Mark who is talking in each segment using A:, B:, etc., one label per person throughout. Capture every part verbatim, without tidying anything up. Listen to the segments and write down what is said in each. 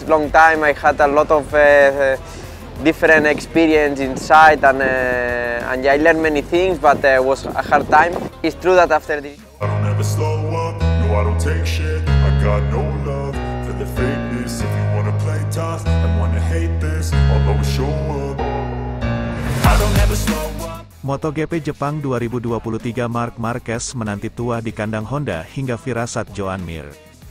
A: this long time. I had a lot of uh, different experience inside, and uh, and yeah, I learned many things, but it uh, was a hard time. It's true that after this.
B: I don't ever slow up, no I don't take shit. I got no love for the fakeness. If you wanna play tough and wanna hate this, I'll always show up. I don't ever slow up.
C: MotoGP Jepang dua ribu dua puluh tiga, Marc Marquez menanti tuah di kandang Honda hingga firasat Joan Mir.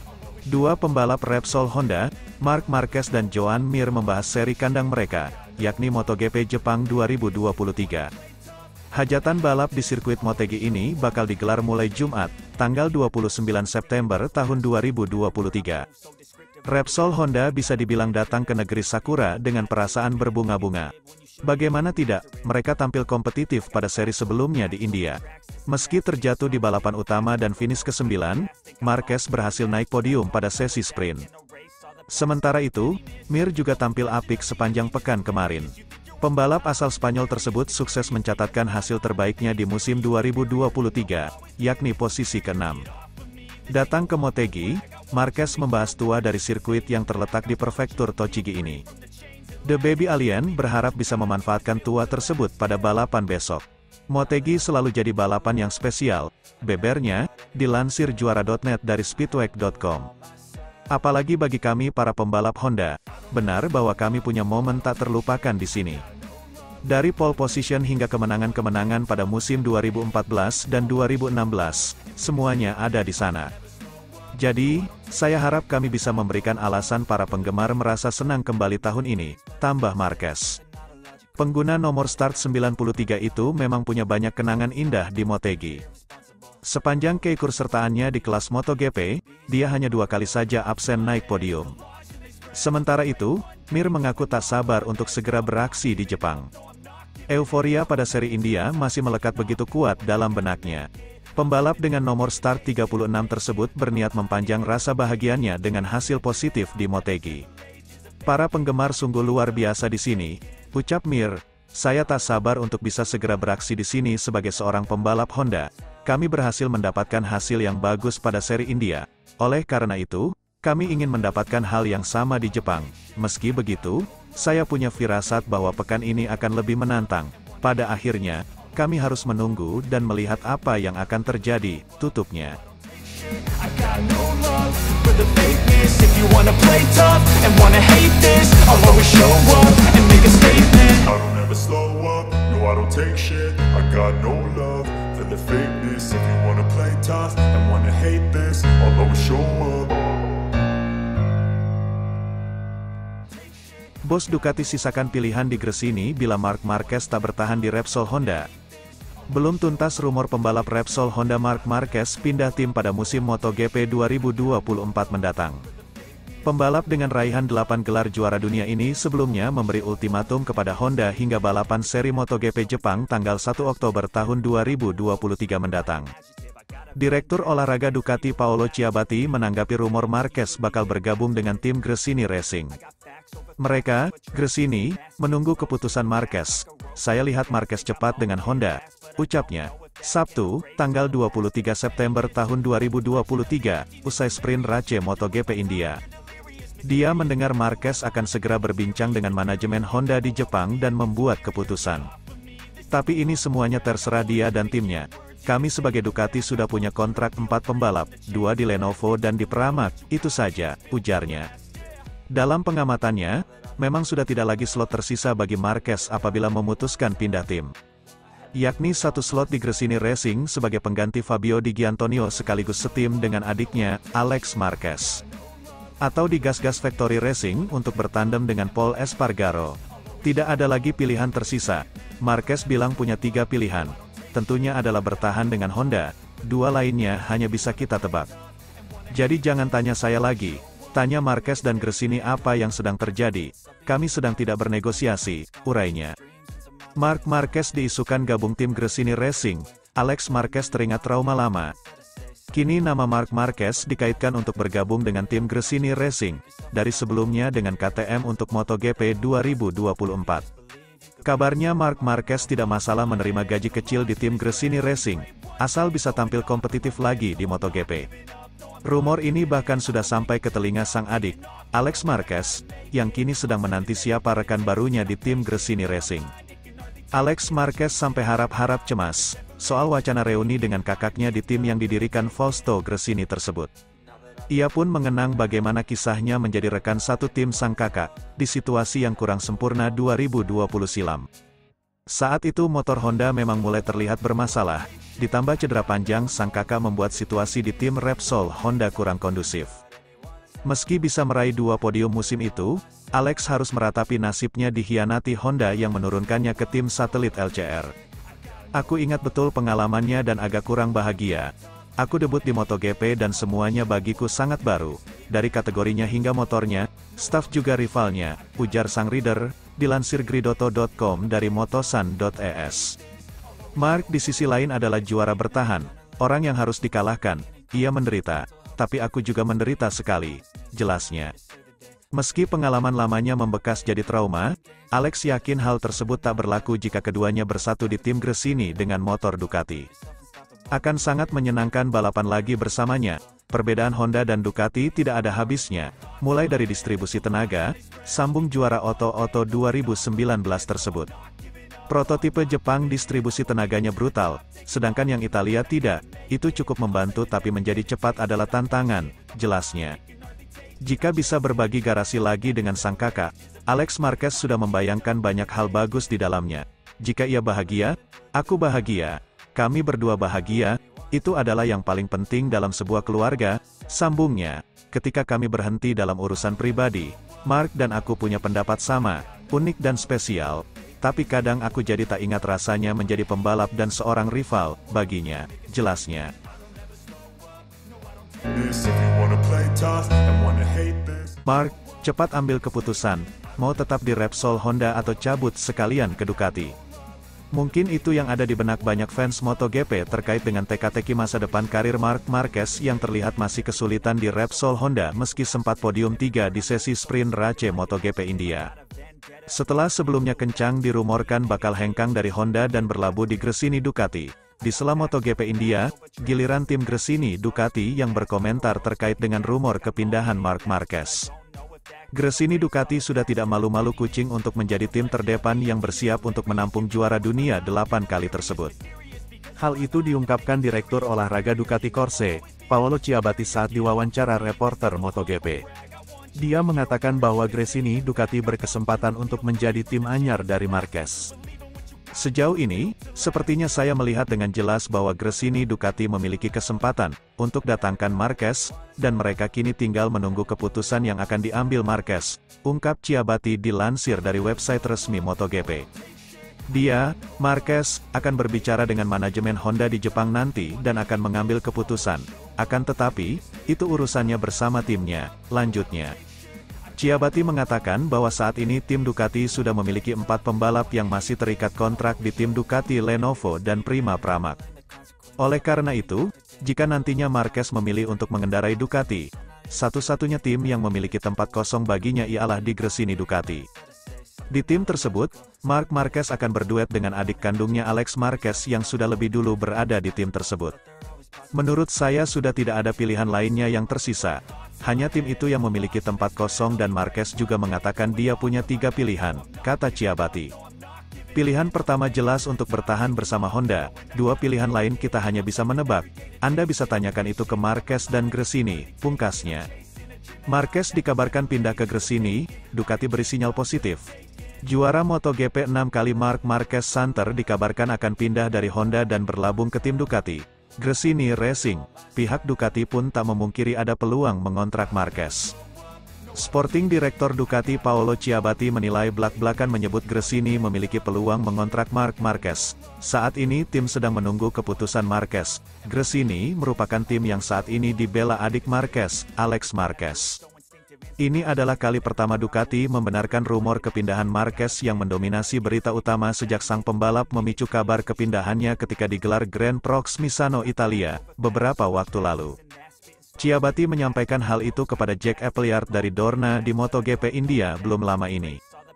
C: Dua pembalap Repsol Honda, Marc Marquez dan Joan Mir membahas seri kandang mereka, yakni MotoGP Jepang dua ribu dua puluh tiga. Hajatan balap di sirkuit Motegi ini bakal digelar mulai Jumat, tanggal dua puluh sembilan September tahun dua ribu dua puluh tiga. Repsol Honda bisa dibilang datang ke negeri Sakura dengan perasaan berbunga-bunga. Bagaimana tidak, mereka tampil kompetitif pada seri sebelumnya di India. Meski terjatuh di balapan utama dan finish kesembilan, Marquez berhasil naik podium pada sesi sprint. Sementara itu, Mir juga tampil apik sepanjang pekan kemarin. Pembalap asal Spanyol tersebut sukses mencatatkan hasil terbaiknya di musim dua ribu dua puluh tiga, yakni posisi keenam. Datang ke Motegi, Marquez membahas tua dari sirkuit yang terletak di prefektur Tochigi ini. The Baby Alien berharap bisa memanfaatkan tua tersebut pada balapan besok. Motegi selalu jadi balapan yang spesial, bebernya, dilansir juara dot net dari speedway dot com. Apalagi bagi kami para pembalap Honda, benar bahwa kami punya momen tak terlupakan di sini. Dari pole position hingga kemenangan-kemenangan pada musim dua ribu empat belas dan dua ribu enam belas, semuanya ada di sana. Jadi, saya harap kami bisa memberikan alasan para penggemar merasa senang kembali tahun ini, tambah Marquez. Pengguna nomor start sembilan puluh tiga itu memang punya banyak kenangan indah di Motegi. Sepanjang keikutsertaannya di kelas MotoGP, dia hanya dua kali saja absen naik podium. Sementara itu, Mir mengaku tak sabar untuk segera beraksi di Jepang. Euforia pada seri India masih melekat begitu kuat dalam benaknya. Pembalap dengan nomor start tiga puluh enam tersebut berniat mempanjang rasa bahagianya dengan hasil positif di Motegi. Para penggemar sungguh luar biasa di sini, ucap Mir. Saya tak sabar untuk bisa segera beraksi di sini sebagai seorang pembalap Honda. Kami berhasil mendapatkan hasil yang bagus pada seri India. Oleh karena itu, kami ingin mendapatkan hal yang sama di Jepang. Meski begitu, saya punya firasat bahwa pekan ini akan lebih menantang. Pada akhirnya, kami harus menunggu dan melihat apa yang akan terjadi, tutupnya. Bos Ducati sisakan pilihan di Gresini bila Marc Marquez tak bertahan di Repsol Honda. Belum tuntas rumor pembalap Repsol Honda Marc Marquez pindah tim pada musim MotoGP dua ribu dua puluh empat mendatang. Pembalap dengan raihan delapan gelar juara dunia ini sebelumnya memberi ultimatum kepada Honda hingga balapan seri MotoGP Jepang tanggal satu Oktober tahun dua ribu dua puluh tiga mendatang. Direktur olahraga Ducati Paolo Ciabatti menanggapi rumor Marquez bakal bergabung dengan tim Gresini Racing. Mereka, Gresini, menunggu keputusan Marquez. Saya lihat Marquez cepat dengan Honda, ucapnya. Sabtu, tanggal dua puluh tiga September tahun dua ribu dua puluh tiga, usai sprint race MotoGP India. Dia mendengar Marquez akan segera berbincang dengan manajemen Honda di Jepang dan membuat keputusan. Tapi ini semuanya terserah dia dan timnya. Kami sebagai Ducati sudah punya kontrak empat pembalap, dua di Lenovo dan di Pramac, itu saja, ujarnya. Dalam pengamatannya, memang sudah tidak lagi slot tersisa bagi Marquez apabila memutuskan pindah tim. Yakni satu slot di Gresini Racing sebagai pengganti Fabio Di Giannantonio sekaligus setim dengan adiknya, Alex Marquez. Atau di Gas-Gas Factory Racing untuk bertandem dengan Pol Espargaro. Tidak ada lagi pilihan tersisa. Marquez bilang punya tiga pilihan. Tentunya adalah bertahan dengan Honda, dua lainnya hanya bisa kita tebak. Jadi jangan tanya saya lagi. Tanya Marquez dan Gresini apa yang sedang terjadi. Kami sedang tidak bernegosiasi, urainya. Marc Marquez diisukan gabung tim Gresini Racing. Alex Marquez teringat trauma lama. Kini nama Marc Marquez dikaitkan untuk bergabung dengan tim Gresini Racing, dari sebelumnya dengan K T M untuk MotoGP dua ribu dua puluh empat. Kabarnya Marc Marquez tidak masalah menerima gaji kecil di tim Gresini Racing, asal bisa tampil kompetitif lagi di MotoGP. Rumor ini bahkan sudah sampai ke telinga sang adik, Alex Marquez, yang kini sedang menanti siapa rekan barunya di tim Gresini Racing. Alex Marquez sampai harap-harap cemas soal wacana reuni dengan kakaknya di tim yang didirikan Fausto Gresini tersebut. Ia pun mengenang bagaimana kisahnya menjadi rekan satu tim sang kakak, di situasi yang kurang sempurna dua ribu dua puluh silam. Saat itu motor Honda memang mulai terlihat bermasalah, ditambah cedera panjang sang kakak membuat situasi di tim Repsol Honda kurang kondusif. Meski bisa meraih dua podium musim itu, Alex harus meratapi nasibnya dikhianati Honda yang menurunkannya ke tim satelit L C R. Aku ingat betul pengalamannya dan agak kurang bahagia. Aku debut di MotoGP dan semuanya bagiku sangat baru, dari kategorinya hingga motornya, staf juga rivalnya, ujar sang rider, dilansir Gridotto dot com dari motosan dot e s. Mark di sisi lain adalah juara bertahan, orang yang harus dikalahkan, ia menderita, tapi aku juga menderita sekali, jelasnya. Meski pengalaman lamanya membekas jadi trauma, Alex yakin hal tersebut tak berlaku jika keduanya bersatu di tim Gresini dengan motor Ducati. Akan sangat menyenangkan balapan lagi bersamanya. Perbedaan Honda dan Ducati tidak ada habisnya, mulai dari distribusi tenaga, sambung juara Oto-Oto dua ribu sembilan belas tersebut. Prototipe Jepang distribusi tenaganya brutal, sedangkan yang Italia tidak, itu cukup membantu tapi menjadi cepat adalah tantangan, jelasnya. Jika bisa berbagi garasi lagi dengan sang kakak, Alex Marquez sudah membayangkan banyak hal bagus di dalamnya. Jika ia bahagia, aku bahagia. Kami berdua bahagia, itu adalah yang paling penting dalam sebuah keluarga, sambungnya. Ketika kami berhenti dalam urusan pribadi, Mark dan aku punya pendapat sama, unik dan spesial, tapi kadang aku jadi tak ingat rasanya menjadi pembalap dan seorang rival, baginya, jelasnya. Mark, cepat ambil keputusan, mau tetap di Repsol Honda atau cabut sekalian ke Ducati. Mungkin itu yang ada di benak banyak fans MotoGP terkait dengan teka-teki masa depan karir Marc Marquez yang terlihat masih kesulitan di Repsol Honda meski sempat podium tiga di sesi sprint Race MotoGP India. Setelah sebelumnya kencang dirumorkan bakal hengkang dari Honda dan berlabuh di Gresini Ducati, di sela MotoGP India, giliran tim Gresini Ducati yang berkomentar terkait dengan rumor kepindahan Marc Marquez. Gresini Ducati sudah tidak malu-malu kucing untuk menjadi tim terdepan yang bersiap untuk menampung juara dunia delapan kali tersebut. Hal itu diungkapkan Direktur Olahraga Ducati Corse, Paolo Ciabatti saat diwawancara reporter MotoGP. Dia mengatakan bahwa Gresini Ducati berkesempatan untuk menjadi tim anyar dari Marquez. Sejauh ini, sepertinya saya melihat dengan jelas bahwa Gresini Ducati memiliki kesempatan untuk datangkan Marquez, dan mereka kini tinggal menunggu keputusan yang akan diambil Marquez, ungkap Ciabatti dilansir dari website resmi MotoGP. Dia, Marquez, akan berbicara dengan manajemen Honda di Jepang nanti dan akan mengambil keputusan. Akan tetapi, itu urusannya bersama timnya, lanjutnya. Ciabatti mengatakan bahwa saat ini tim Ducati sudah memiliki empat pembalap yang masih terikat kontrak di tim Ducati Lenovo dan Prima Pramac. Oleh karena itu, jika nantinya Marquez memilih untuk mengendarai Ducati, satu-satunya tim yang memiliki tempat kosong baginya ialah di Gresini Ducati. Di tim tersebut, Marc Marquez akan berduet dengan adik kandungnya Alex Marquez yang sudah lebih dulu berada di tim tersebut. Menurut saya sudah tidak ada pilihan lainnya yang tersisa. Hanya tim itu yang memiliki tempat kosong dan Marquez juga mengatakan dia punya tiga pilihan, kata Ciabatti. Pilihan pertama jelas untuk bertahan bersama Honda, dua pilihan lain kita hanya bisa menebak. Anda bisa tanyakan itu ke Marquez dan Gresini, pungkasnya. Marquez dikabarkan pindah ke Gresini, Ducati beri sinyal positif. Juara MotoGP enam kali Marc Marquez Santer dikabarkan akan pindah dari Honda dan berlabung ke tim Ducati Gresini Racing. Pihak Ducati pun tak memungkiri ada peluang mengontrak Marquez. Sporting Director Ducati Paolo Ciabatti menilai belak-belakan menyebut Gresini memiliki peluang mengontrak Marc Marquez. Saat ini tim sedang menunggu keputusan Marquez. Gresini merupakan tim yang saat ini dibela adik Marquez, Alex Marquez. Ini adalah kali pertama Ducati membenarkan rumor kepindahan Marquez yang mendominasi berita utama sejak sang pembalap memicu kabar kepindahannya ketika digelar Grand Prix Misano Italia, beberapa waktu lalu. Ciabatti menyampaikan hal itu kepada Jack Appleyard dari Dorna di MotoGP India belum lama ini.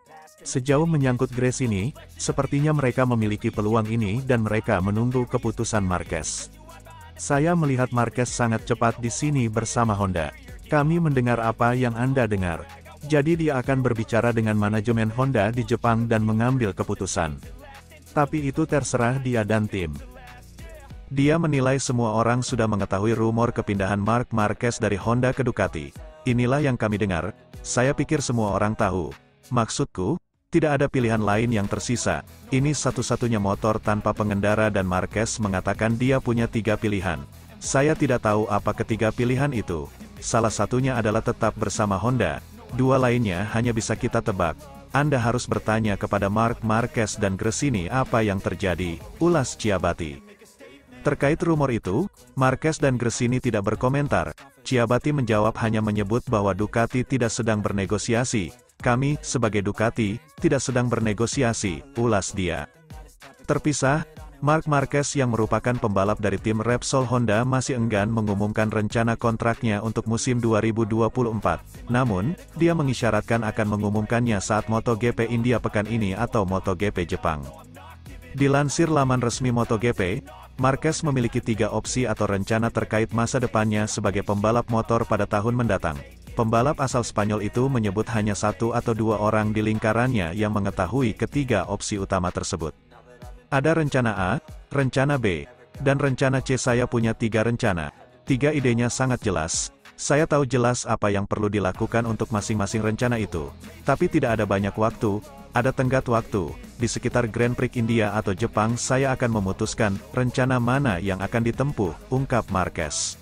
C: Sejauh menyangkut Gresini, sepertinya mereka memiliki peluang ini dan mereka menunggu keputusan Marquez. Saya melihat Marquez sangat cepat di sini bersama Honda. Kami mendengar apa yang Anda dengar. Jadi dia akan berbicara dengan manajemen Honda di Jepang dan mengambil keputusan. Tapi itu terserah dia dan tim. Dia menilai semua orang sudah mengetahui rumor kepindahan Marc Marquez dari Honda ke Ducati. Inilah yang kami dengar. Saya pikir semua orang tahu. Maksudku, tidak ada pilihan lain yang tersisa. Ini satu-satunya motor tanpa pengendara dan Marquez mengatakan dia punya tiga pilihan. Saya tidak tahu apa ketiga pilihan itu. Salah satunya adalah tetap bersama Honda. Dua lainnya hanya bisa kita tebak. Anda harus bertanya kepada Marc Marquez dan Gresini apa yang terjadi, ulas Ciabatti. Terkait rumor itu, Marquez dan Gresini tidak berkomentar. Ciabatti menjawab hanya menyebut bahwa Ducati tidak sedang bernegosiasi. Kami, sebagai Ducati, tidak sedang bernegosiasi, ulas dia. Terpisah, Marc Marquez yang merupakan pembalap dari tim Repsol Honda masih enggan mengumumkan rencana kontraknya untuk musim dua ribu dua puluh empat. Namun, dia mengisyaratkan akan mengumumkannya saat MotoGP India pekan ini atau MotoGP Jepang. Dilansir laman resmi MotoGP, Marquez memiliki tiga opsi atau rencana terkait masa depannya sebagai pembalap motor pada tahun mendatang. Pembalap asal Spanyol itu menyebut hanya satu atau dua orang di lingkarannya yang mengetahui ketiga opsi utama tersebut. Ada rencana A, rencana B, dan rencana C. Saya punya tiga rencana. Tiga idenya sangat jelas. Saya tahu jelas apa yang perlu dilakukan untuk masing-masing rencana itu. Tapi tidak ada banyak waktu, ada tenggat waktu. Di sekitar Grand Prix India atau Jepang saya akan memutuskan rencana mana yang akan ditempuh, ungkap Marquez.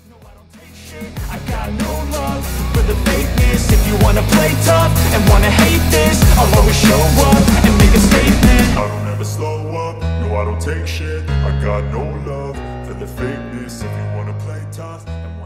B: I got no love for the fakeness. If you wanna play tough and wanna hate this, I'll always show up and make a statement. I don't ever slow up, no I don't take shit. I got no love for the fakeness. If you wanna play tough and